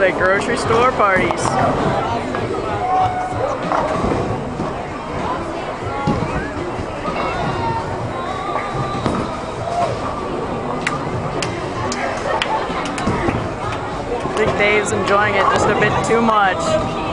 at grocery store parties. I think Dave's enjoying it just a bit too much.